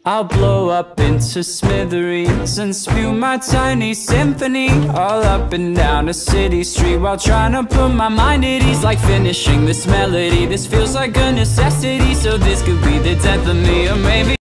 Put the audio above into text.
I'll blow up into smithereens and spew my tiny symphony all up and down a city street, while trying to put my mind at ease. Like finishing this melody, this feels like a necessity. So this could be the death of me, or maybe